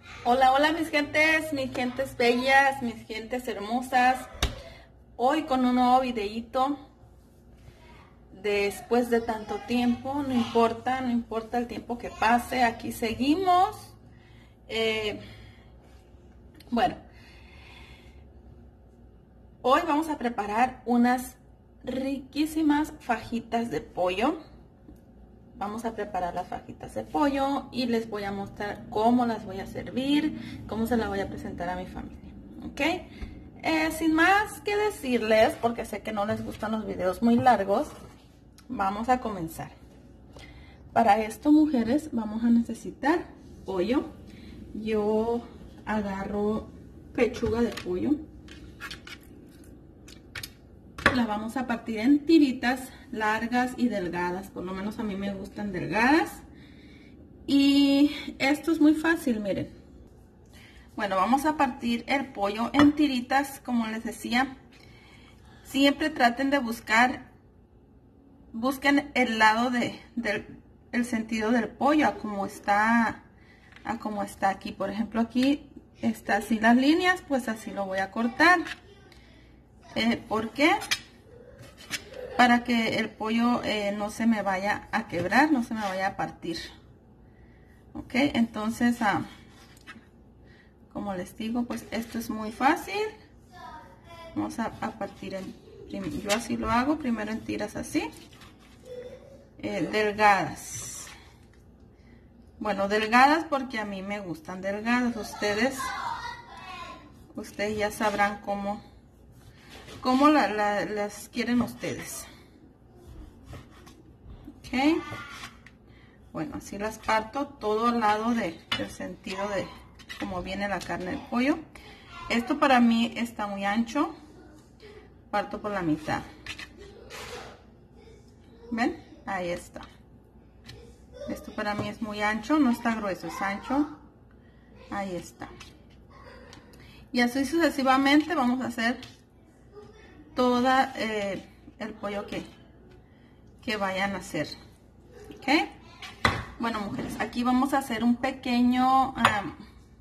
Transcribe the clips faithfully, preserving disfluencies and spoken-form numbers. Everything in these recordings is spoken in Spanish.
Hola, hola mis gentes, mis gentes bellas, mis gentes hermosas. Hoy con un nuevo videíto. Después de tanto tiempo, no importa, no importa el tiempo que pase, aquí seguimos. Eh, bueno, hoy vamos a preparar unas riquísimas fajitas de pollo. Vamos a preparar las fajitas de pollo y les voy a mostrar cómo las voy a servir, cómo se las voy a presentar a mi familia, ¿ok? Eh, sin más que decirles, porque sé que no les gustan los videos muy largos, vamos a comenzar. Para esto, mujeres, vamos a necesitar pollo. Yo agarro pechuga de pollo. La vamos a partir en tiritas largas y delgadas, por lo menos a mí me gustan delgadas. Y esto es muy fácil, miren. Bueno, vamos a partir el pollo en tiritas, como les decía. Siempre traten de buscar, busquen el lado de, del el sentido del pollo, a como está, a como está aquí. Por ejemplo, aquí está así las líneas, pues así lo voy a cortar. Eh, ¿Por qué? Para que el pollo eh, no se me vaya a quebrar, no se me vaya a partir. Ok, entonces, ah, como les digo, pues esto es muy fácil. Vamos a, a partir en, yo así lo hago, primero en tiras así, eh, delgadas. Bueno, delgadas porque a mí me gustan delgadas. Ustedes, ustedes ya sabrán cómo. ¿Cómo la, la, las quieren ustedes? Ok. Bueno, así las parto todo al lado de, del sentido de cómo viene la carne del pollo. Esto para mí está muy ancho. Parto por la mitad. ¿Ven? Ahí está. Esto para mí es muy ancho. No está grueso, es ancho. Ahí está. Y así sucesivamente vamos a hacer toda eh, el pollo que, que vayan a hacer. ¿Ok? Bueno, mujeres, aquí vamos a hacer un pequeño um,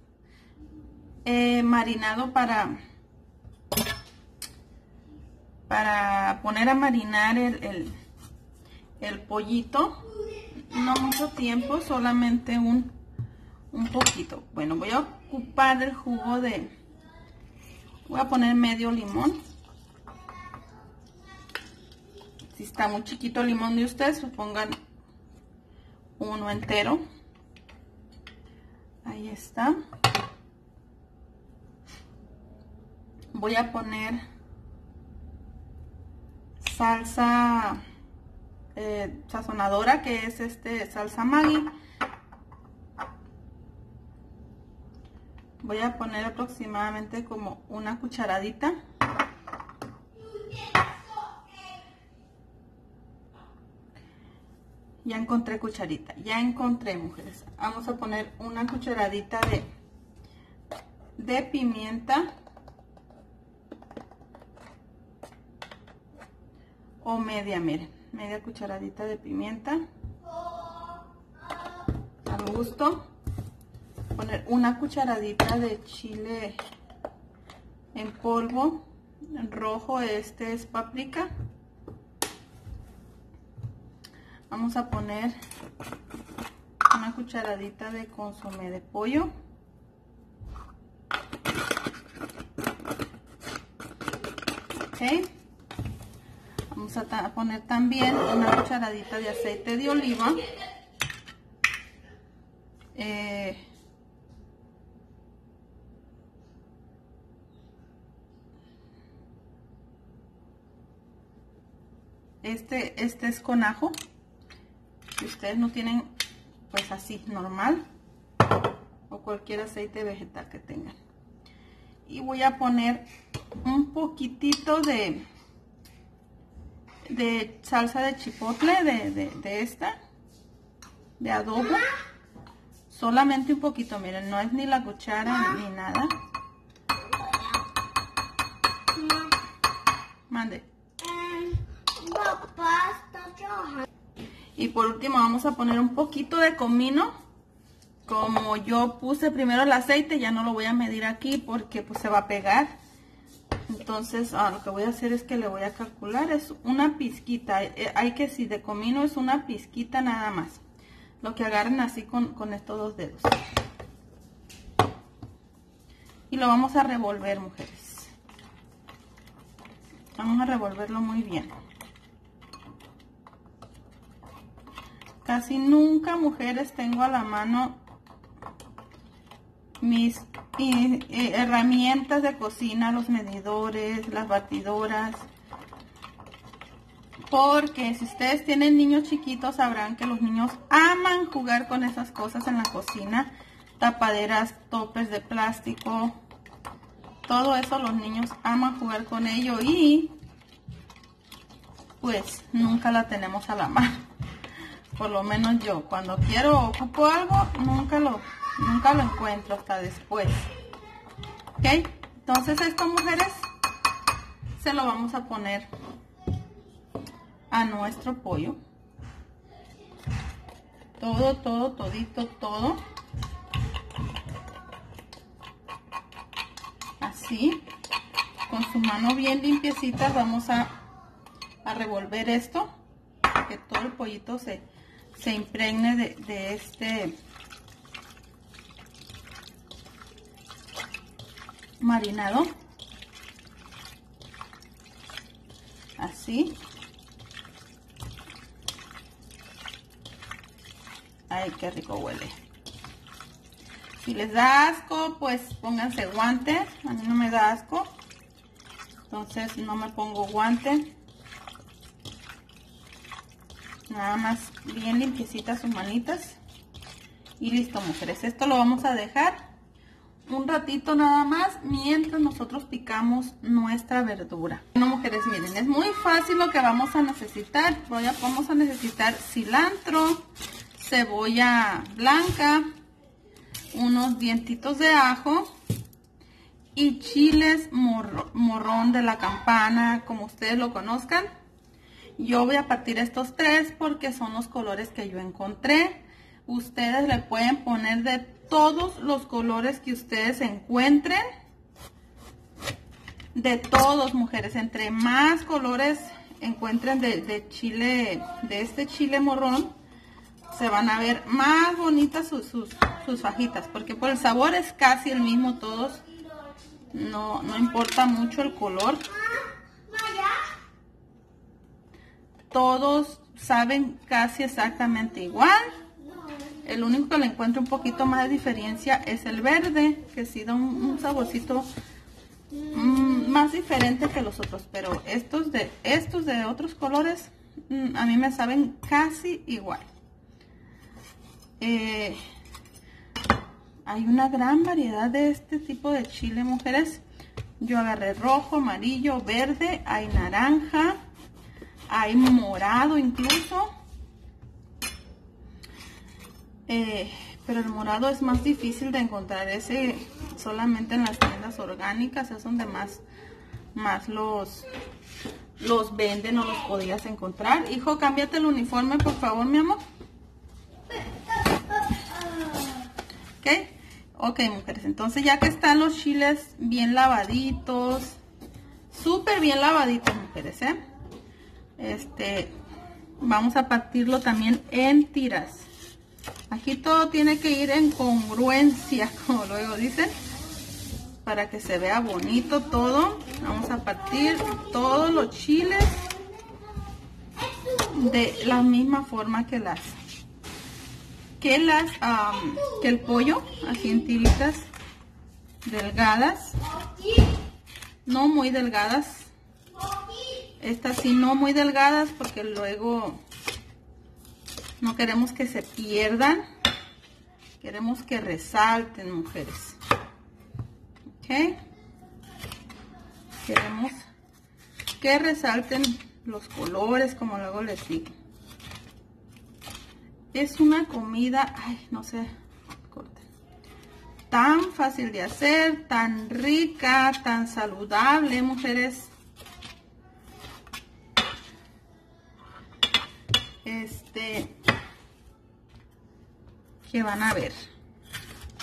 eh, marinado para, para poner a marinar el, el, el pollito. No mucho tiempo, solamente un, un poquito. Bueno, voy a ocupar el jugo de... Voy a poner medio limón. Si está muy chiquito el limón de ustedes, pues pongan uno entero. Ahí está. Voy a poner salsa eh, sazonadora, que es este salsa Maggi. Voy a poner aproximadamente como una cucharadita. Ya encontré cucharita, ya encontré, mujeres. Vamos a poner una cucharadita de, de pimienta. O media, miren, media cucharadita de pimienta. Al gusto. Poner una cucharadita de chile en polvo. En rojo, este es paprika. Vamos a poner una cucharadita de consomé de pollo. Ok. Vamos a poner también una cucharadita de aceite de oliva. Eh, este, este es con ajo. Si ustedes no tienen, pues así, normal. O cualquier aceite vegetal que tengan. Y voy a poner un poquitito de, de salsa de chipotle, de, de, de esta, de adobo. Solamente un poquito, miren, no es ni la cuchara ni nada. Mande. Y por último vamos a poner un poquito de comino. como yo puse primero el aceite, ya no lo voy a medir aquí porque pues se va a pegar. Entonces ah, lo que voy a hacer es que le voy a calcular, es una pizquita. Eh, hay que, si de comino es una pizquita nada más. Lo que agarren así con, con estos dos dedos. Y lo vamos a revolver, mujeres. Vamos a revolverlo muy bien. Casi nunca, mujeres, tengo a la mano mis y, y, herramientas de cocina, los medidores, las batidoras. Porque si ustedes tienen niños chiquitos, sabrán que los niños aman jugar con esas cosas en la cocina. Tapaderas, topes de plástico. Todo eso los niños aman jugar con ello y pues nunca la tenemos a la mano. Por lo menos yo, cuando quiero o ocupo algo, nunca lo, nunca lo encuentro hasta después. ¿Ok? Entonces esto, mujeres, se lo vamos a poner a nuestro pollo. Todo, todo, todito, todo. Así. Con su mano bien limpiecita vamos a, a revolver esto. Para que todo el pollito se... se impregne de, de este marinado. Así. Ay, qué rico huele. Si les da asco, pues pónganse guantes. A mí no me da asco, entonces no me pongo guante. Nada más bien limpiecitas sus manitas. Y listo, mujeres. Esto lo vamos a dejar un ratito nada más mientras nosotros picamos nuestra verdura. Bueno, mujeres, miren, es muy fácil lo que vamos a necesitar. Voy a, vamos a necesitar cilantro, cebolla blanca, unos dientitos de ajo y chiles morro, morrón de la campana, como ustedes lo conozcan. Yo voy a partir estos tres porque son los colores que yo encontré. Ustedes le pueden poner de todos los colores que ustedes encuentren. De todos, mujeres. Entre más colores encuentren de, de chile, de este chile morrón, se van a ver más bonitas sus, sus, sus fajitas. Porque por el sabor es casi el mismo todos. No, no importa mucho el color. Todos saben casi exactamente igual. El único que le encuentro un poquito más de diferencia es el verde, que sí da un, un saborcito mmm, más diferente que los otros. Pero estos de, estos de otros colores mmm, a mí me saben casi igual. Eh, hay una gran variedad de este tipo de chile, mujeres. Yo agarré rojo, amarillo, verde, hay naranja. Hay morado incluso. Eh, pero el morado es más difícil de encontrar. Ese solamente en las tiendas orgánicas es donde más, más los, los venden o los podías encontrar. Hijo, cámbiate el uniforme, por favor, mi amor. Ok. Ok, mujeres. Entonces ya que están los chiles bien lavaditos. Súper bien lavaditos, mujeres, ¿eh? Este, vamos a partirlo también en tiras. Aquí todo tiene que ir en congruencia, como luego dicen, para que se vea bonito todo. Vamos a partir todos los chiles de la misma forma que las que las um, que el pollo, así en tiritas delgadas, no muy delgadas. Estas sí no muy delgadas porque luego no queremos que se pierdan. Queremos que resalten, mujeres. Ok. Queremos que resalten los colores, como luego les digo. Es una comida, ay, no sé, corten, tan fácil de hacer, tan rica, tan saludable, mujeres. Este, que van a ver.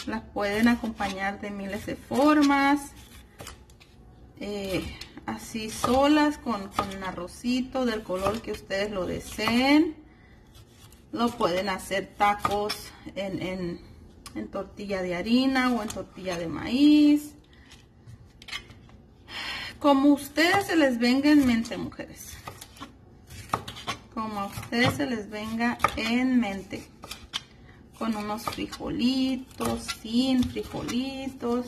Las pueden acompañar de miles de formas. Eh, así solas, con, con arrocito del color que ustedes lo deseen. Lo pueden hacer tacos en, en, en tortilla de harina o en tortilla de maíz. Como a ustedes se les venga en mente, mujeres. Como a ustedes se les venga en mente. Con unos frijolitos, sin frijolitos.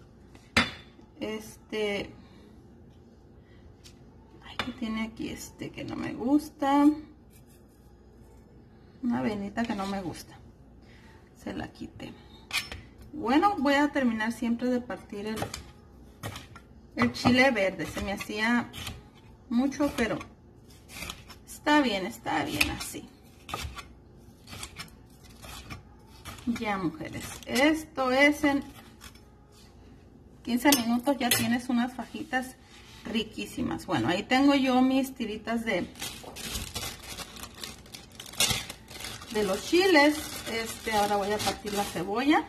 Este... Ay, que tiene aquí este que no me gusta. Una venita que no me gusta. Se la quité. Bueno, voy a terminar siempre de partir el, el chile verde. Se me hacía mucho, pero está bien, está bien así. Ya, mujeres. Esto es en quince minutos ya tienes unas fajitas riquísimas. Bueno, ahí tengo yo mis tiritas de de los chiles. Este, ahora voy a partir la cebolla.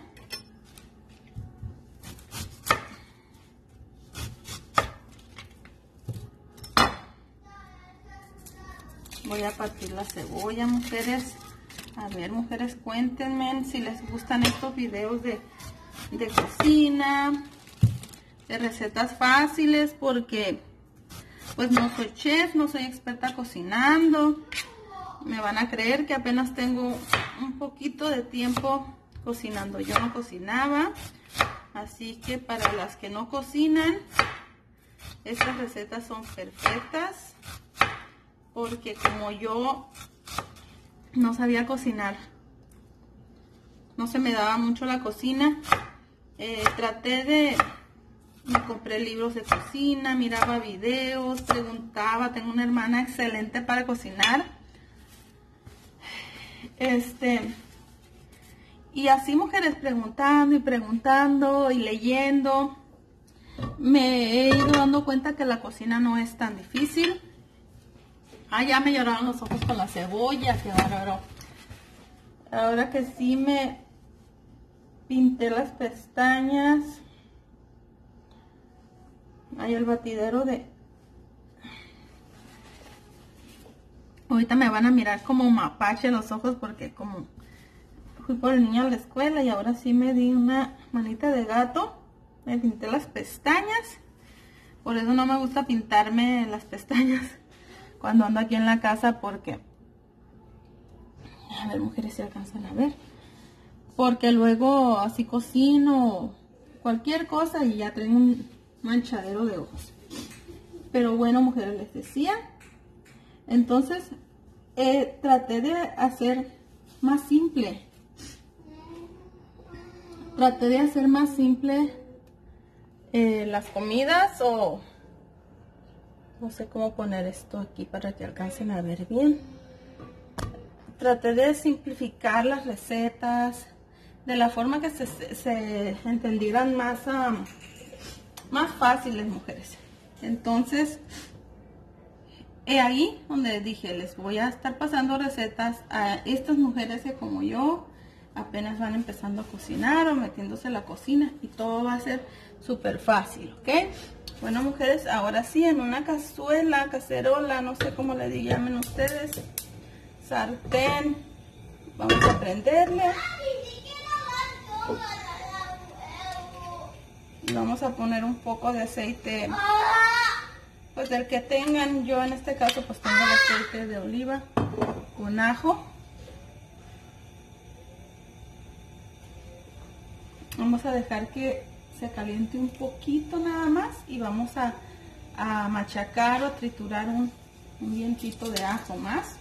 Voy a partir la cebolla, mujeres. A ver, mujeres, cuéntenme si les gustan estos videos de, de cocina, de recetas fáciles, porque pues no soy chef, no soy experta cocinando. Me van a creer que apenas tengo un poquito de tiempo cocinando. Yo no cocinaba, así que para las que no cocinan, estas recetas son perfectas, porque como yo no sabía cocinar, no se me daba mucho la cocina, eh, traté de, me compré libros de cocina, miraba videos, preguntaba. Tengo una hermana excelente para cocinar. Este, y así, mujeres, preguntando y preguntando y leyendo, me he ido dando cuenta que la cocina no es tan difícil. Ah, ya me lloraron los ojos con la cebolla, qué bárbaro. Ahora que sí me pinté las pestañas. Hay el batidero de... Ahorita me van a mirar como mapache los ojos, porque como fui por el niño a la escuela y ahora sí me di una manita de gato. Me pinté las pestañas. Por eso no me gusta pintarme las pestañas cuando ando aquí en la casa, porque... A ver, mujeres, si alcanzan a ver. Porque luego así cocino cualquier cosa y ya tengo un manchadero de ojos. Pero bueno, mujeres, les decía... Entonces, eh, traté de hacer más simple. Traté de hacer más simple eh, las comidas, o no sé cómo poner esto aquí para que alcancen a ver bien. Traté de simplificar las recetas de la forma que se, se entendieran más, um, más fáciles, mujeres. Entonces... He ahí donde dije, les voy a estar pasando recetas a estas mujeres que como yo apenas van empezando a cocinar o metiéndose a la cocina, y todo va a ser súper fácil, ¿ok? Bueno, mujeres, ahora sí, en una cazuela, cacerola, no sé cómo le llamen ustedes, sartén, vamos a prenderle y vamos a poner un poco de aceite, pues del que tengan. Yo en este caso pues tengo el aceite de oliva con ajo. Vamos a dejar que se caliente un poquito nada más y vamos a, a machacar o triturar un, un dientito de ajo más.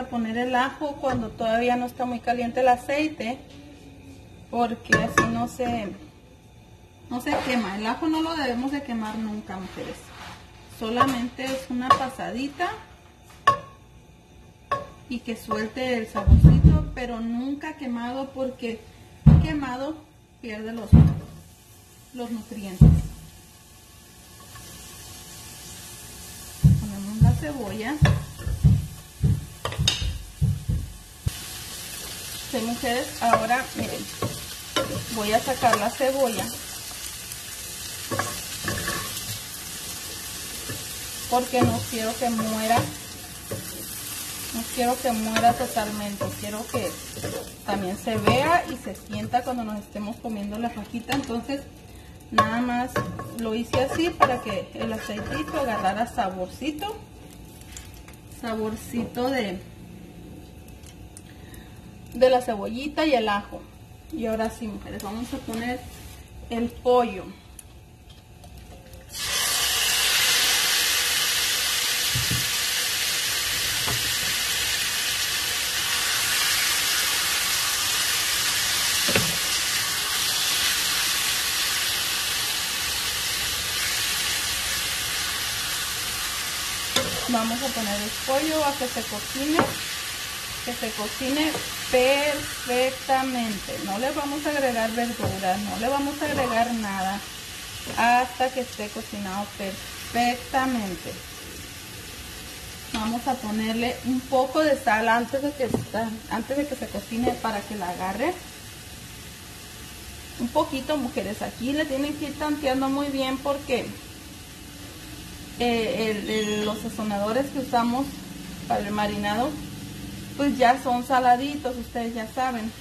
poner el ajo cuando todavía no está muy caliente el aceite, porque así no se, no se quema. El ajo no lo debemos de quemar nunca, mujeres. Solamente es una pasadita y que suelte el saborcito, pero nunca quemado, porque quemado pierde los, los nutrientes. Ponemos la cebolla. Sí, mujeres, ahora miren, voy a sacar la cebolla porque no quiero que muera, no quiero que muera totalmente, quiero que también se vea y se sienta cuando nos estemos comiendo la fajita. Entonces nada más lo hice así para que el aceitito agarrara saborcito, saborcito de, de la cebollita y el ajo. Y ahora sí, mujeres, vamos a poner el pollo. Vamos a poner el pollo a que se cocine, que se cocine perfectamente. No le vamos a agregar verduras, no le vamos a agregar nada hasta que esté cocinado perfectamente. Vamos a ponerle un poco de sal antes de que, antes de que se cocine para que la agarre. Un poquito, mujeres, aquí le tienen que ir tanteando muy bien porque Eh, el, el, los sazonadores que usamos para el marinado pues ya son saladitos, ustedes ya saben.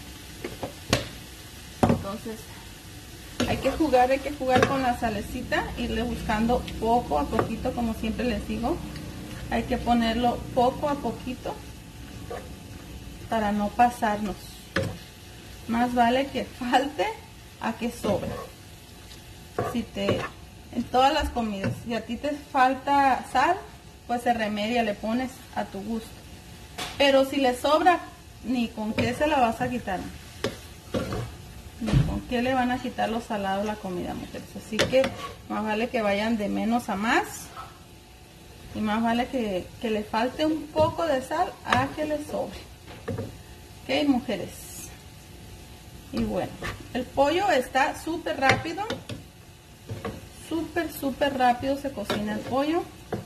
Entonces hay que jugar, hay que jugar con la salecita, irle buscando poco a poquito, como siempre les digo. Hay que ponerlo poco a poquito para no pasarnos. Más vale que falte a que sobre. Si te En todas las comidas, si a ti te falta sal, pues se remedia, le pones a tu gusto. Pero si le sobra, ni con qué se la vas a quitar, ni con qué le van a quitar los salados la comida, mujeres. Así que más vale que vayan de menos a más, y más vale que, que le falte un poco de sal a que le sobre. Ok, mujeres. Y bueno, el pollo está súper rápido. Súper, súper rápido se cocina el pollo.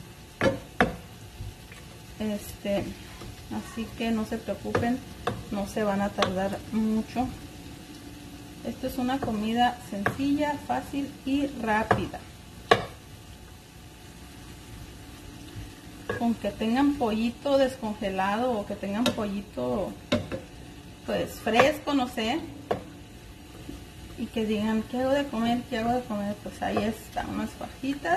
Este, así que no se preocupen, no se van a tardar mucho. Esto es una comida sencilla, fácil y rápida. Con que tengan pollito descongelado o que tengan pollito pues fresco, no sé, y que digan, ¿qué hago de comer? ¿Qué hago de comer? Pues ahí están unas fajitas.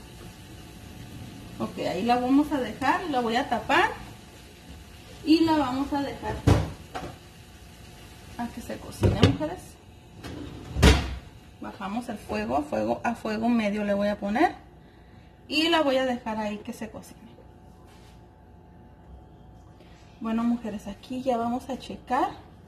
Ok, ahí la vamos a dejar, la voy a tapar y la vamos a dejar a que se cocine, mujeres. Bajamos el fuego, a fuego, a fuego medio le voy a poner y la voy a dejar ahí que se cocine. Bueno, mujeres, aquí ya vamos a checar.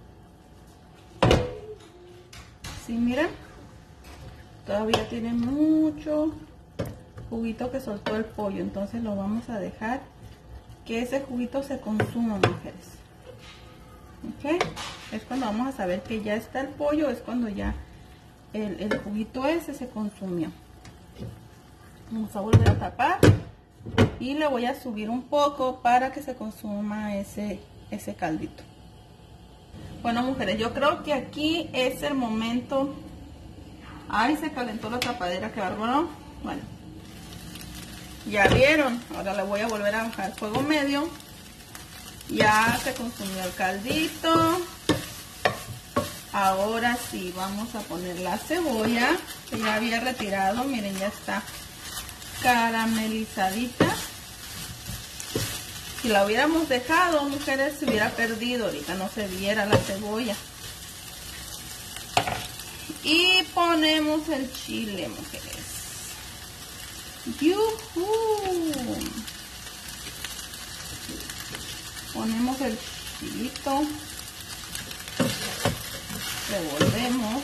Sí, miren, todavía tiene mucho juguito que soltó el pollo, entonces lo vamos a dejar que ese juguito se consuma, mujeres. Ok, es cuando vamos a saber que ya está el pollo, es cuando ya el, el juguito ese se consumió. Vamos a volver a tapar y le voy a subir un poco para que se consuma ese, ese caldito. Bueno, mujeres, yo creo que aquí es el momento. Ay, se calentó la tapadera, qué bárbaro. Bueno, ya vieron. Ahora le voy a volver a bajar el fuego medio. Ya se consumió el caldito. Ahora sí, vamos a poner la cebolla que ya había retirado. Miren, ya está caramelizadita. Si la hubiéramos dejado, mujeres, se hubiera perdido. Ahorita no se viera la cebolla. Y ponemos el chile, mujeres. ¡Yujú! Ponemos el chilito, revolvemos,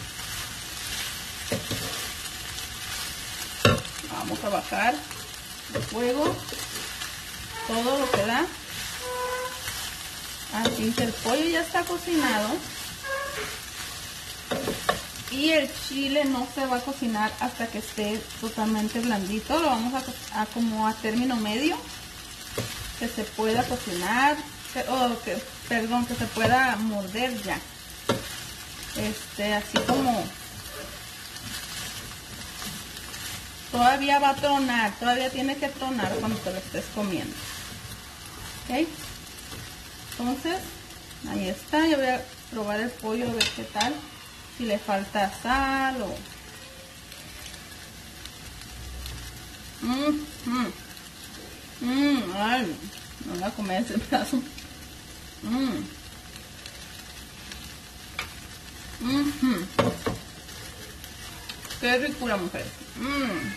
vamos a bajar el fuego, todo lo que da. Así que el pollo ya está cocinado y el chile no se va a cocinar hasta que esté totalmente blandito. Lo vamos a, a como a término medio, que se pueda cocinar, que, oh, que, perdón, que se pueda morder ya. Este, así como todavía va a tronar, todavía tiene que tronar cuando te lo estés comiendo. ¿Ok? Entonces, ahí está. Yo voy a probar el pollo, a ver qué tal. Si le falta sal o... Mmm, mmm, mmm, ay, no voy a comer ese pedazo. Mmm. Mmm. Qué ricura, mujer. Mmm.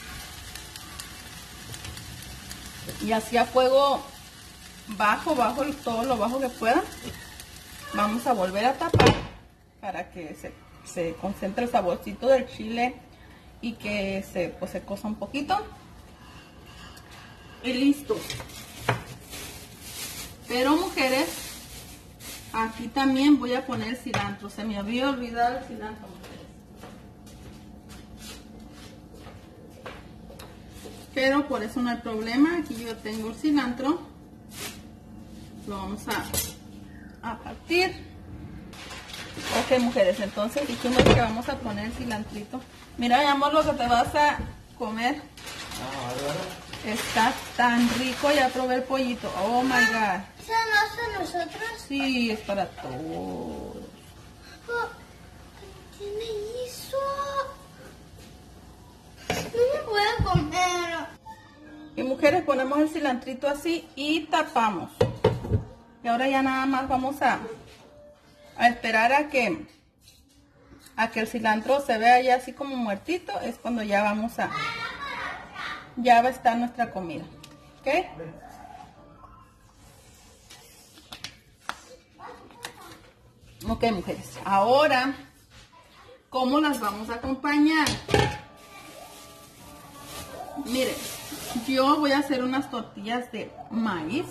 Y así a fuego bajo, bajo, todo lo bajo que pueda. Vamos a volver a tapar para que se, se concentre el saborcito del chile y que se, pues, se cosa un poquito. Y listo. Pero, mujeres, aquí también voy a poner cilantro. Se me había olvidado el cilantro, mujeres. Pero por eso no hay problema. Aquí yo tengo el cilantro. Lo vamos a, a partir. Ok, mujeres, entonces dijimos que vamos a poner cilantrito. Mira, mi amor, lo que te vas a comer. Está tan rico. Ya probé el pollito. Oh my god. ¿Eso no es para nosotros? Sí, es para todos. ¿Qué me hizo? No me puedo comer. Y mujeres, ponemos el cilantrito así y tapamos. Y ahora ya nada más vamos a, a esperar a que a que el cilantro se vea ya así como muertito. Es cuando ya vamos a ya va a estar nuestra comida. ¿Ok? Ok, mujeres. Ahora, ¿cómo las vamos a acompañar? Miren, yo voy a hacer unas tortillas de maíz.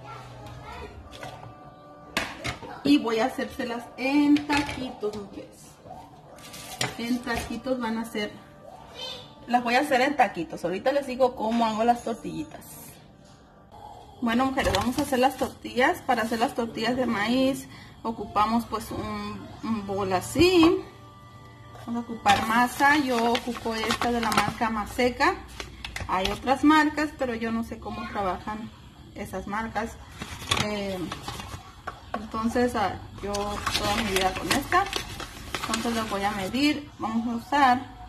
Y voy a hacérselas en taquitos, mujeres. En taquitos van a ser... Las voy a hacer en taquitos. Ahorita les digo cómo hago las tortillitas. Bueno, mujeres, vamos a hacer las tortillas. Para hacer las tortillas de maíz ocupamos pues un, un bol así. Vamos a ocupar masa. Yo ocupo esta de la marca Maseca. Hay otras marcas, pero yo no sé cómo trabajan esas marcas. Eh, entonces yo toda mi vida con esta. Entonces las voy a medir. Vamos a usar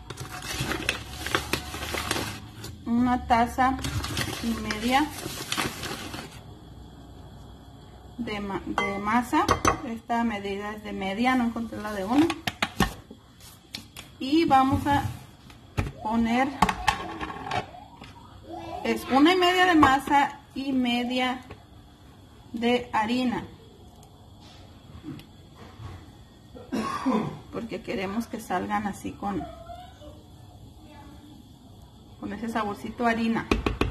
una taza y media de, ma de masa. Esta medida es de media, no encontré la de una. Y vamos a poner, es una y media de masa y media de harina, porque queremos que salgan así con con ese saborcito a harina.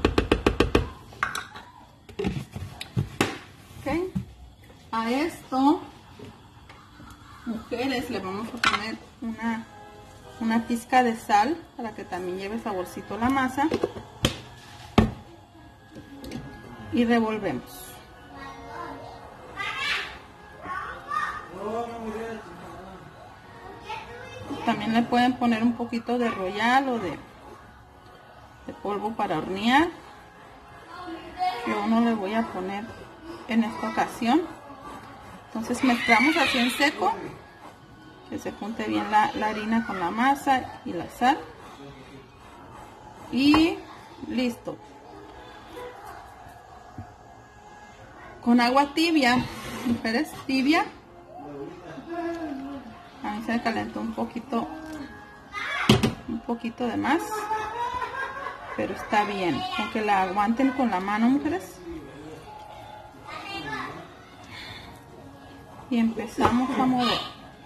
Ok, a esto, mujeres, le vamos a poner una una pizca de sal para que también lleve saborcito la masa y revolvemos. También le pueden poner un poquito de royal o de, de polvo para hornear. Yo no le voy a poner en esta ocasión. Entonces mezclamos así en seco, que se junte bien la, la harina con la masa y la sal. Y listo. Con agua tibia, mujeres, tibia. A mí se me calentó un poquito, un poquito de más, pero está bien, aunque la aguanten con la mano, mujeres. y empezamos a mover.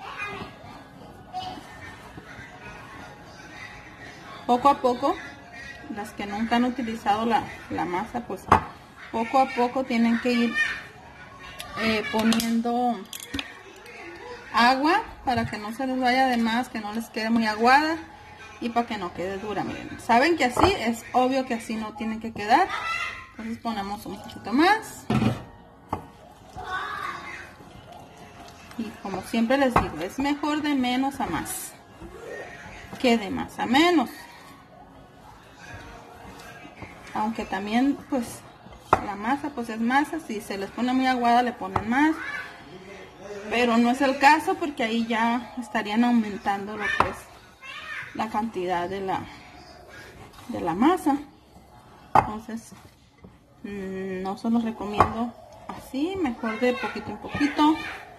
Poco a poco, las que nunca han utilizado la, la masa, pues poco a poco tienen que ir eh, poniendo agua para que no se les vaya de más, que no les quede muy aguada y para que no quede dura. Miren, saben que así es obvio que así no tiene que quedar, entonces ponemos un poquito más. Y como siempre les digo, es mejor de menos a más que de más a menos. Aunque también pues la masa pues es masa, si se les pone muy aguada le ponen más, pero no es el caso porque ahí ya estarían aumentando lo que es la cantidad de la de la masa. Entonces no se los recomiendo así, mejor de poquito en poquito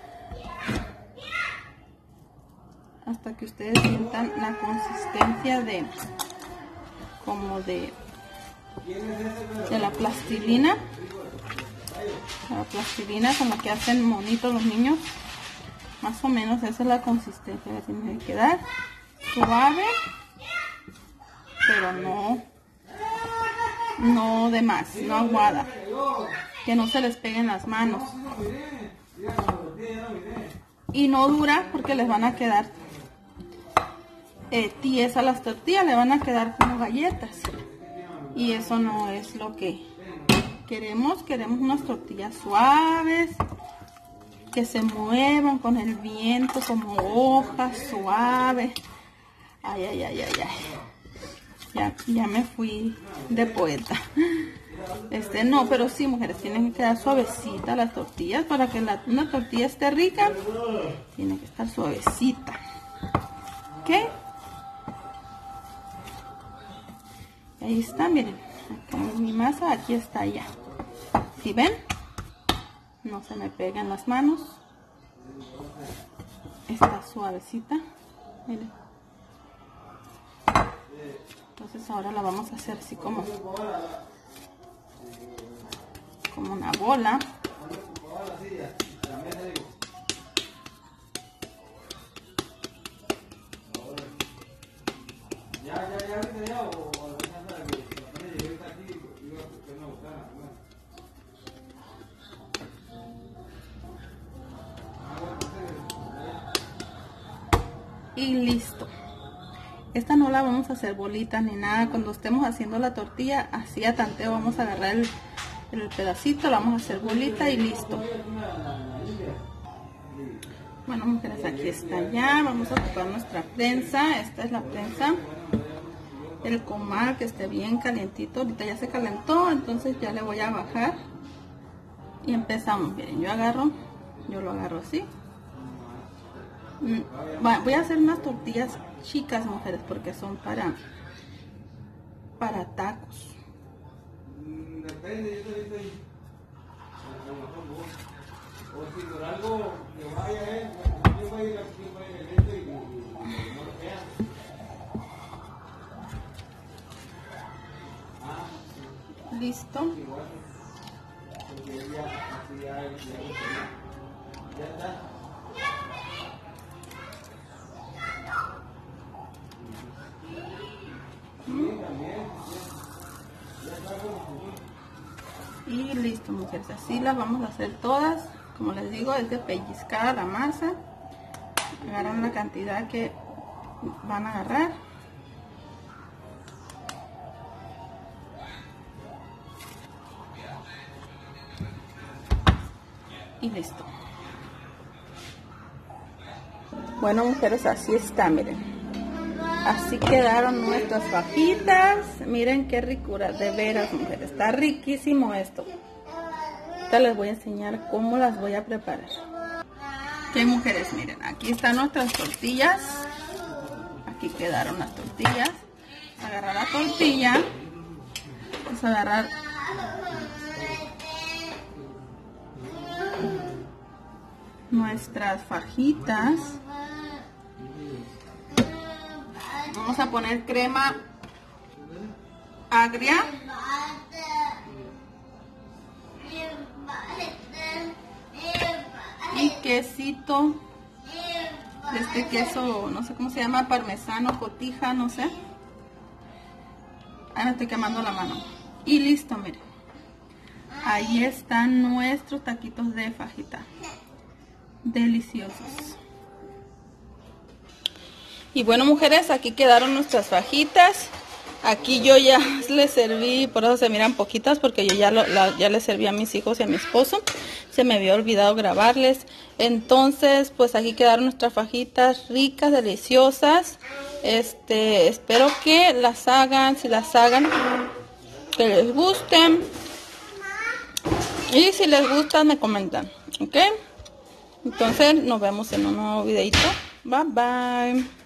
hasta que ustedes sientan la consistencia de como de de la plastilina, la plastilina con la que hacen monitos los niños. Más o menos esa es la consistencia que tiene que quedar, suave, pero no no de más, no aguada, que no se les peguen las manos, y no dura porque les van a quedar eh, tiesas las tortillas, le van a quedar como galletas. Y eso no es lo que queremos. Queremos unas tortillas suaves, que se muevan con el viento como hojas suaves. Ay, ay, ay, ay, ay. Ya, ya me fui de poeta. Este, no, pero sí, mujeres, tienen que quedar suavecitas las tortillas. Para que la, una tortilla esté rica, tiene que estar suavecita. ¿Ok? Ahí está, miren, acá es mi masa, aquí está ya. ¿Sí ven? No se me pegan las manos. Está suavecita, miren. Entonces ahora la vamos a hacer así como, como una bola. Y listo. Esta no la vamos a hacer bolita ni nada. Cuando estemos haciendo la tortilla, así a tanteo vamos a agarrar el, el pedacito, la vamos a hacer bolita y listo. Bueno, mujeres, aquí está ya. Vamos a ocupar nuestra prensa. Esta es la prensa. El comal que esté bien calientito. Ahorita ya se calentó, entonces ya le voy a bajar. Y empezamos. Miren, yo agarro, yo lo agarro así. Voy a hacer unas tortillas chicas, mujeres, porque son para para tacos. Listo. Y listo, mujeres, así las vamos a hacer todas. Como les digo, es de pellizcar la masa. Agarran la cantidad que van a agarrar. Y listo. Bueno, mujeres, así está, miren. Así quedaron nuestras fajitas. Miren qué ricura, de veras, mujeres. Está riquísimo esto. Ahorita les voy a enseñar cómo las voy a preparar. Ok, mujeres, miren. Aquí están nuestras tortillas. Aquí quedaron las tortillas. Agarrar la tortilla. Vamos a agarrar nuestras fajitas. Vamos a poner crema agria. Y quesito, este queso, no sé cómo se llama, parmesano, cotija, no sé. Ahí me estoy quemando la mano. Y listo, miren. Ahí están nuestros taquitos de fajita. Deliciosos. Y bueno, mujeres, aquí quedaron nuestras fajitas. Aquí yo ya les serví, por eso se miran poquitas, porque yo ya, lo, la, ya les serví a mis hijos y a mi esposo. Se me había olvidado grabarles. Entonces, pues aquí quedaron nuestras fajitas ricas, deliciosas. Este, espero que las hagan, si las hagan, que les gusten. Y si les gustan, me comentan, ¿ok? Entonces, nos vemos en un nuevo videito. Bye, bye.